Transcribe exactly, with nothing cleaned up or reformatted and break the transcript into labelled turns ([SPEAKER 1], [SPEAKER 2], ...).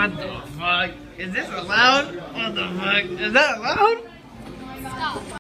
[SPEAKER 1] What the fuck? Is this allowed? What the fuck? Is that allowed?
[SPEAKER 2] Stop.